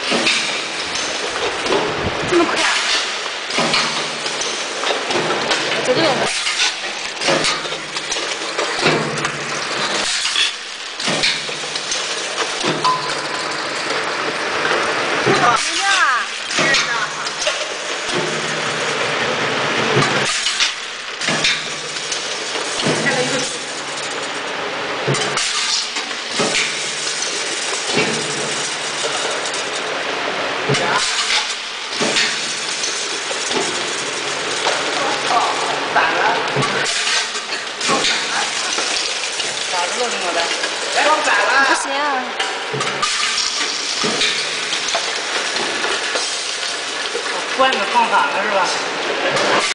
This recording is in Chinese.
这么快啊？在这边的。没料啊？ 开了一个。咋子了，兄弟？来，装反了。 不行啊。 关子放反了是吧？